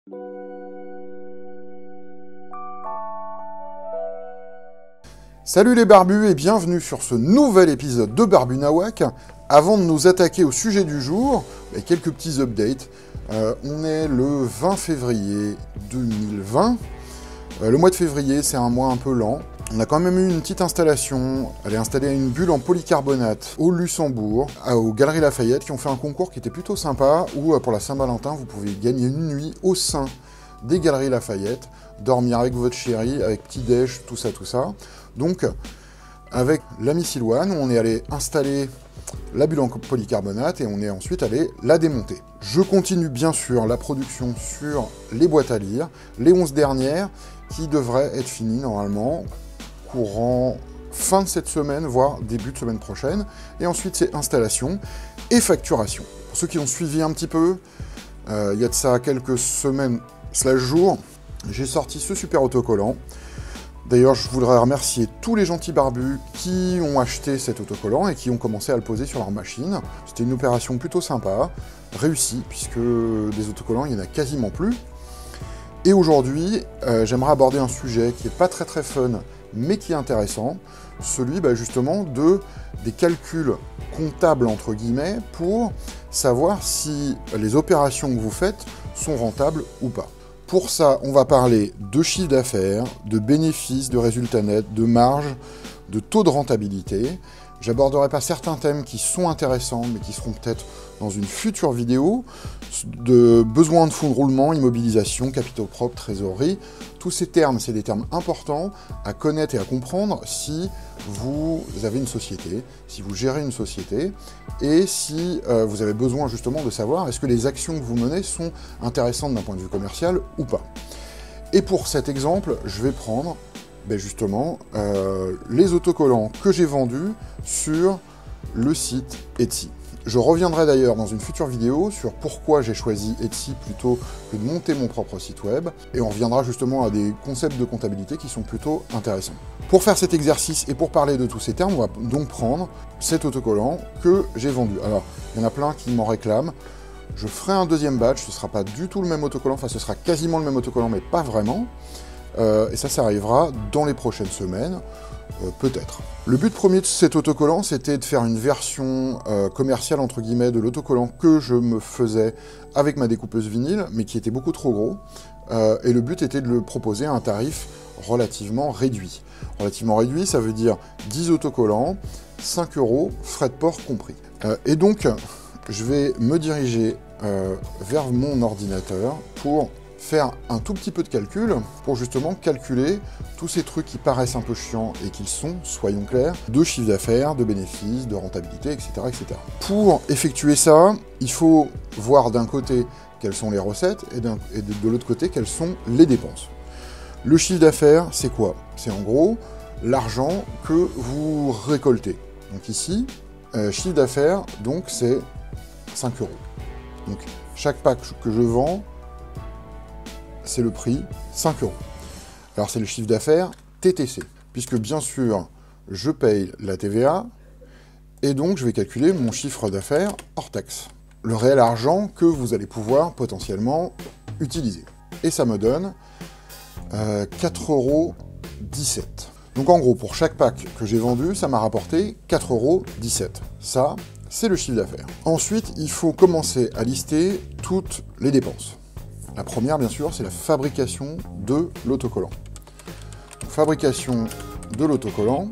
Salut les barbus et bienvenue sur ce nouvel épisode de Barbu Nawak. Avant de nous attaquer au sujet du jour, quelques petits updates. On est le 20 février 2020. Le mois de février, c'est un mois un peu lent. On a quand même eu une petite installation. Elle est installée à une bulle en polycarbonate au Luxembourg, aux Galeries Lafayette, qui ont fait un concours qui était plutôt sympa, où pour la Saint-Valentin, vous pouvez gagner une nuit au sein des Galeries Lafayette, dormir avec votre chérie, avec petit-déj, tout ça. Donc, avec l'ami Silouane, on est allé installer la bulle en polycarbonate et on est ensuite allé la démonter. Je continue bien sûr la production sur les boîtes à lire, les 11 dernières, qui devraient être finies normalement courant fin de cette semaine, voire début de semaine prochaine. Et ensuite, c'est installation et facturation. Pour ceux qui ont suivi un petit peu, il y a de ça quelques semaines / jours, j'ai sorti ce super autocollant. D'ailleurs, je voudrais remercier tous les gentils barbus qui ont acheté cet autocollant et qui ont commencé à le poser sur leur machine. C'était une opération plutôt sympa, réussie, puisque des autocollants, il n'y en a quasiment plus. Et aujourd'hui, j'aimerais aborder un sujet qui n'est pas très fun, mais qui est intéressant, celui justement des calculs comptables, entre guillemets, pour savoir si les opérations que vous faites sont rentables ou pas. Pour ça, on va parler de chiffre d'affaires, de bénéfices, de résultats nets, de marge, de taux de rentabilité. J'aborderai pas certains thèmes qui sont intéressants, mais qui seront peut-être dans une future vidéo, de besoins de fonds de roulement, immobilisation, capitaux propres, trésorerie. Tous ces termes, c'est des termes importants à connaître et à comprendre si vous avez une société, si vous gérez une société, et si vous avez besoin justement de savoir est-ce que les actions que vous menez sont intéressantes d'un point de vue commercial ou pas. Et pour cet exemple, je vais prendre justement les autocollants que j'ai vendus sur le site Etsy. Je reviendrai d'ailleurs dans une future vidéo sur pourquoi j'ai choisi Etsy plutôt que de monter mon propre site web, et on reviendra justement à des concepts de comptabilité qui sont plutôt intéressants. Pour faire cet exercice et pour parler de tous ces termes, on va donc prendre cet autocollant que j'ai vendu. Alors, il y en a plein qui m'en réclament. Je ferai un deuxième batch, ce ne sera pas du tout le même autocollant, enfin ce sera quasiment le même autocollant, mais pas vraiment. Et ça arrivera dans les prochaines semaines, peut-être. Le but premier de cet autocollant, c'était de faire une version commerciale, entre guillemets, de l'autocollant que je me faisais avec ma découpeuse vinyle, mais qui était beaucoup trop gros. Et le but était de le proposer à un tarif relativement réduit. Relativement réduit, ça veut dire 10 autocollants, 5 €, frais de port compris. Et donc, je vais me diriger vers mon ordinateur pour faire un tout petit peu de calcul pour justement calculer tous ces trucs qui paraissent un peu chiants et qu'ils sont, soyons clairs, de chiffre d'affaires, de bénéfices, de rentabilité, etc., etc. Pour effectuer ça, il faut voir d'un côté quelles sont les recettes et de l'autre côté quelles sont les dépenses. Le chiffre d'affaires, c'est quoi? C'est en gros l'argent que vous récoltez. Donc ici, chiffre d'affaires, donc c'est 5 €. Donc chaque pack que je vends, c'est le prix, 5 €. Alors c'est le chiffre d'affaires TTC, puisque bien sûr, je paye la TVA, et donc je vais calculer mon chiffre d'affaires hors taxe. Le réel argent que vous allez pouvoir potentiellement utiliser. Et ça me donne 4,17 €. Donc en gros, pour chaque pack que j'ai vendu, ça m'a rapporté 4,17 €. Ça, c'est le chiffre d'affaires. Ensuite, il faut commencer à lister toutes les dépenses. La première, bien sûr, c'est la fabrication de l'autocollant. Fabrication de l'autocollant.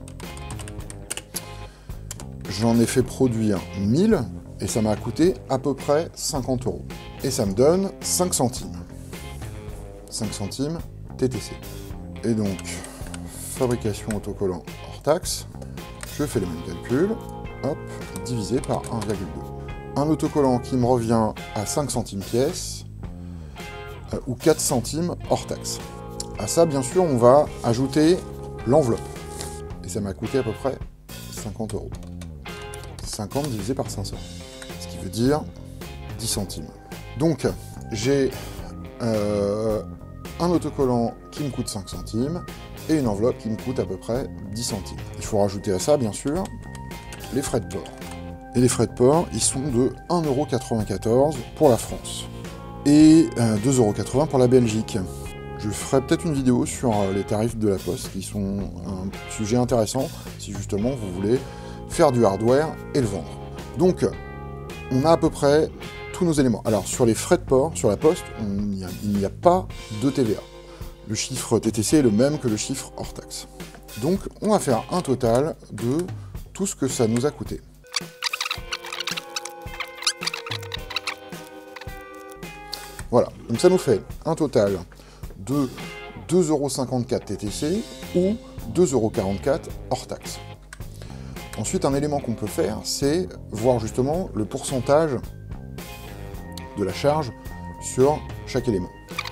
J'en ai fait produire 1000 et ça m'a coûté à peu près 50 €. Et ça me donne 5 centimes. 5 centimes TTC. Et donc, fabrication autocollant hors taxe. Je fais le même calcul. Hop, divisé par 1,2. Un autocollant qui me revient à 5 centimes pièce. Ou 4 centimes hors taxe. À ça, bien sûr, on va ajouter l'enveloppe. Et ça m'a coûté à peu près 50 €. 50 divisé par 500. Ce qui veut dire 10 centimes. Donc, j'ai un autocollant qui me coûte 5 centimes et une enveloppe qui me coûte à peu près 10 centimes. Il faut rajouter à ça, bien sûr, les frais de port. Et les frais de port, ils sont de 1,94 € pour la France. et 2,80 € pour la Belgique. Je ferai peut-être une vidéo sur les tarifs de la Poste, qui sont un sujet intéressant, si justement vous voulez faire du hardware et le vendre. Donc, on a à peu près tous nos éléments. Alors, sur les frais de port, sur la Poste, il n'y a pas de TVA. Le chiffre TTC est le même que le chiffre hors taxe. Donc, on va faire un total de tout ce que ça nous a coûté. Voilà, donc ça nous fait un total de 2,54 € TTC ou 2,44 € hors taxe. Ensuite, un élément qu'on peut faire, c'est voir justement le pourcentage de la charge sur chaque élément.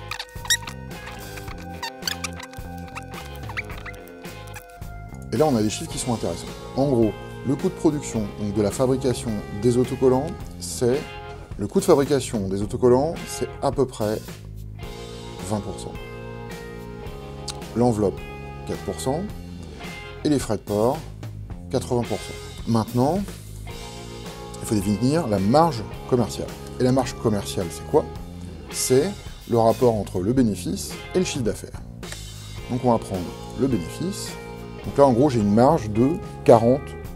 Et là, on a des chiffres qui sont intéressants. En gros, le coût de production, donc de la fabrication des autocollants, c'est... Le coût de fabrication des autocollants, c'est à peu près 20%. L'enveloppe, 4%. Et les frais de port, 80%. Maintenant, il faut définir la marge commerciale. Et la marge commerciale, c'est quoi? C'est le rapport entre le bénéfice et le chiffre d'affaires. Donc on va prendre le bénéfice. Donc là, en gros, j'ai une marge de 40%.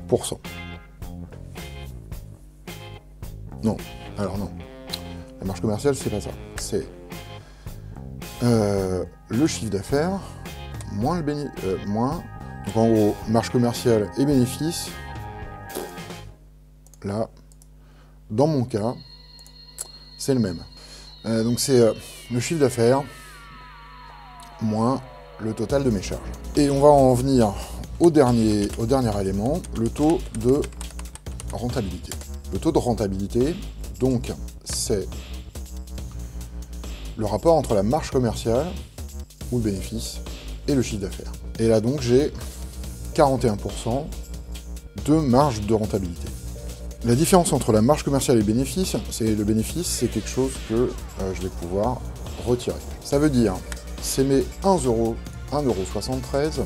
Non, alors non. La marge commerciale, c'est pas ça. C'est le chiffre d'affaires moins le bénéfice. Donc en gros, marge commerciale et bénéfice. Là, dans mon cas, c'est le même. Donc c'est le chiffre d'affaires moins le total de mes charges. Et on va en venir au dernier élément, le taux de rentabilité. Le taux de rentabilité, donc, c'est le rapport entre la marge commerciale, ou le bénéfice, et le chiffre d'affaires. Et là, donc, j'ai 41% de marge de rentabilité. La différence entre la marge commerciale et le bénéfice, c'est quelque chose que je vais pouvoir retirer. Ça veut dire, c'est mes 1,73 €,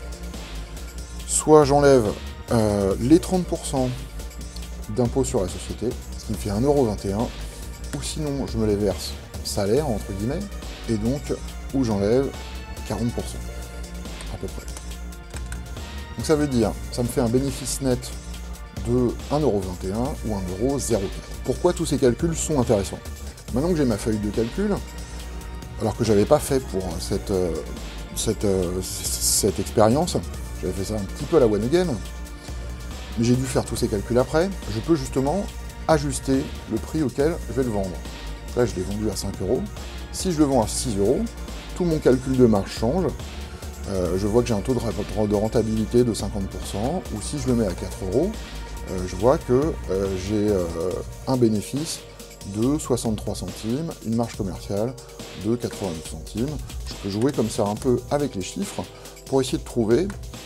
soit j'enlève les 30% d'impôt sur la société, ce qui me fait 1,21 €, ou sinon je me les verse salaire, entre guillemets, et donc où j'enlève 40%, à peu près. Donc ça veut dire, ça me fait un bénéfice net de 1,21 € ou 1,04 €. Pourquoi tous ces calculs sont intéressants? Maintenant que j'ai ma feuille de calcul, alors que je n'avais pas fait pour cette expérience, j'avais fait ça un petit peu à la one again, mais j'ai dû faire tous ces calculs après, je peux justement ajuster le prix auquel je vais le vendre. Là, je l'ai vendu à 5 €. Si je le vends à 6 €, tout mon calcul de marge change. Je vois que j'ai un taux de rentabilité de 50%, ou si je le mets à 4 €, je vois que j'ai un bénéfice de 63 centimes, une marge commerciale de 89 centimes. Je peux jouer comme ça un peu avec les chiffres pour essayer de trouver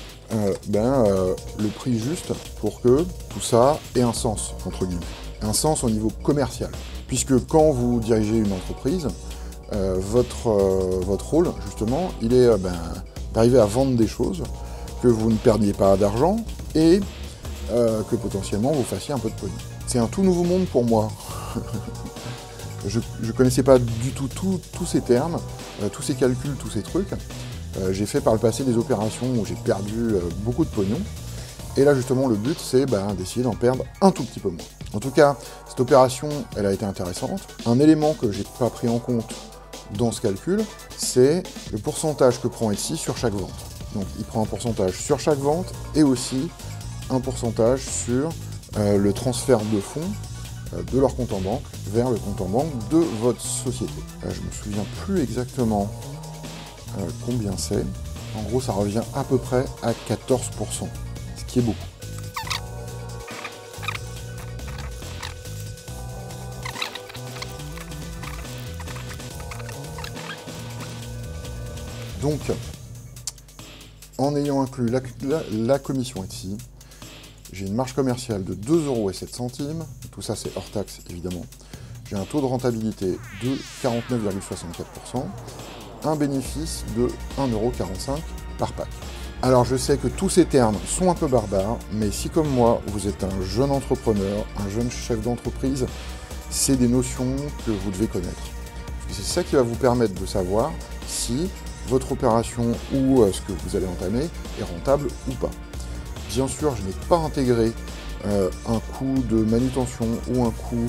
le prix juste pour que tout ça ait un sens, entre guillemets. Un sens au niveau commercial. Puisque quand vous dirigez une entreprise, votre rôle, justement, il est d'arriver à vendre des choses, que vous ne perdiez pas d'argent et que potentiellement vous fassiez un peu de pognon. C'est un tout nouveau monde pour moi. Je ne connaissais pas du tout tous ces termes, tous ces calculs, tous ces trucs. J'ai fait par le passé des opérations où j'ai perdu beaucoup de pognon. Et là, justement, le but, c'est d'essayer d'en perdre un tout petit peu moins. En tout cas, cette opération, elle a été intéressante. Un élément que j'ai pas pris en compte dans ce calcul, c'est le pourcentage que prend Etsy sur chaque vente. Donc, il prend un pourcentage sur chaque vente et aussi un pourcentage sur le transfert de fonds de leur compte en banque vers le compte en banque de votre société. Je me souviens plus exactement combien c'est. En gros, ça revient à peu près à 14%, ce qui est beaucoup. Donc, en ayant inclus la commission Etsy, j'ai une marge commerciale de 2,07 €, tout ça c'est hors taxe évidemment. J'ai un taux de rentabilité de 49,64%, un bénéfice de 1,45 € par pack. Alors je sais que tous ces termes sont un peu barbares, mais si comme moi vous êtes un jeune entrepreneur, un jeune chef d'entreprise, c'est des notions que vous devez connaître. c'est ça qui va vous permettre de savoir si votre opération ou ce que vous allez entamer est rentable ou pas. Bien sûr, je n'ai pas intégré un coût de manutention ou un coût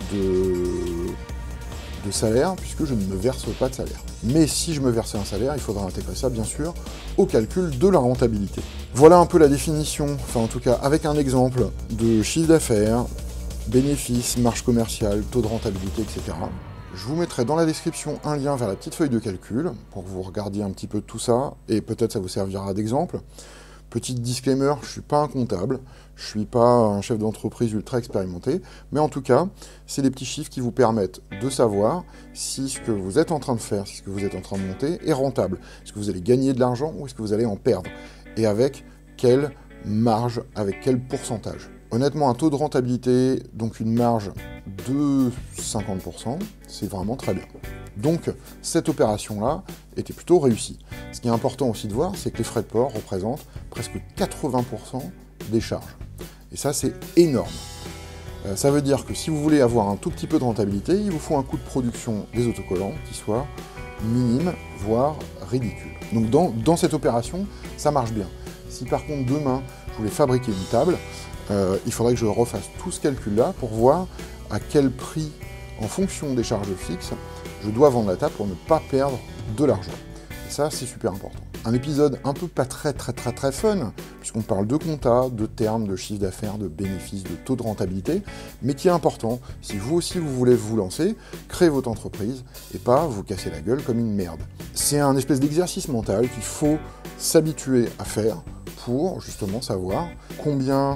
de salaire, puisque je ne me verse pas de salaire. Mais si je me versais un salaire, il faudra intégrer ça, bien sûr, au calcul de la rentabilité. Voilà un peu la définition, enfin en tout cas avec un exemple de chiffre d'affaires, bénéfices, marge commerciale, taux de rentabilité, etc. Je vous mettrai dans la description un lien vers la petite feuille de calcul, pour que vous regardiez un petit peu tout ça, et peut-être ça vous servira d'exemple. Petit disclaimer, je ne suis pas un comptable, je ne suis pas un chef d'entreprise ultra expérimenté, mais en tout cas, c'est des petits chiffres qui vous permettent de savoir si ce que vous êtes en train de faire, si ce que vous êtes en train de monter est rentable. Est-ce que vous allez gagner de l'argent ou est-ce que vous allez en perdre? Et avec quelle marge, avec quel pourcentage? Honnêtement, un taux de rentabilité, donc une marge de 50%, c'est vraiment très bien. Donc, cette opération-là était plutôt réussie. Ce qui est important aussi de voir, c'est que les frais de port représentent presque 80% des charges. Et ça, c'est énorme. Ça veut dire que si vous voulez avoir un tout petit peu de rentabilité, il vous faut un coût de production des autocollants qui soit minime, voire ridicule. Donc, dans cette opération, ça marche bien. Si par contre, demain, je voulais fabriquer une table, il faudrait que je refasse tout ce calcul-là pour voir à quel prix, en fonction des charges fixes, je dois vendre la table pour ne pas perdre de l'argent. Et ça, c'est super important. Un épisode un peu pas très fun, puisqu'on parle de compta, de termes, de chiffre d'affaires, de bénéfices, de taux de rentabilité, mais qui est important si vous aussi vous voulez vous lancer, créer votre entreprise et pas vous casser la gueule comme une merde. C'est un espèce d'exercice mental qu'il faut s'habituer à faire pour justement savoir combien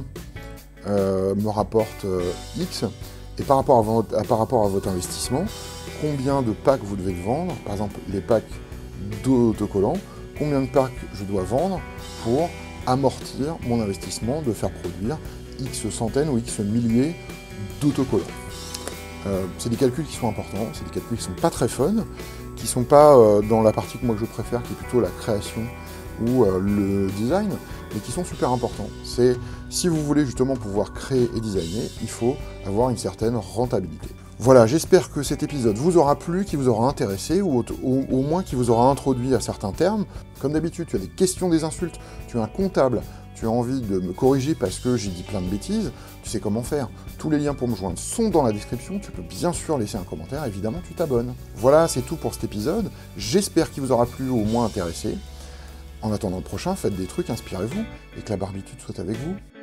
me rapporte X, et par rapport à votre investissement, combien de packs vous devez vendre, par exemple les packs d'autocollants, combien de packs je dois vendre pour amortir mon investissement de faire produire X centaines ou X milliers d'autocollants. C'est des calculs qui sont importants, c'est des calculs qui sont pas très fun, qui sont pas dans la partie que moi je préfère, qui est plutôt la création ou le design, mais qui sont super importants. C'est, si vous voulez justement pouvoir créer et designer, il faut avoir une certaine rentabilité. Voilà, j'espère que cet épisode vous aura plu, qui vous aura intéressé, ou au moins qui vous aura introduit à certains termes. Comme d'habitude, tu as des questions, des insultes, tu es un comptable, tu as envie de me corriger parce que j'ai dit plein de bêtises, tu sais comment faire. Tous les liens pour me joindre sont dans la description, tu peux bien sûr laisser un commentaire, évidemment tu t'abonnes. Voilà, c'est tout pour cet épisode, j'espère qu'il vous aura plu ou au moins intéressé. En attendant le prochain, faites des trucs, inspirez-vous, et que la barbitude soit avec vous.